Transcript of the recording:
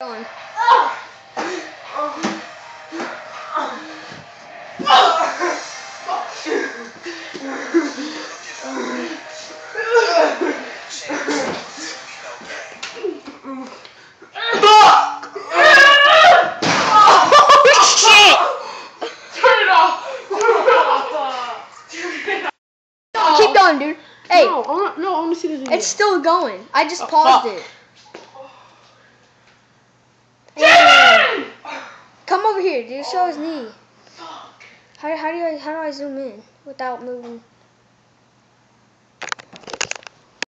Going. Keep going, dude. Hey. No, I want to see this video. It's still going. I just paused it. Hey. Come over here, dude. Show his knee. How do I zoom in without moving?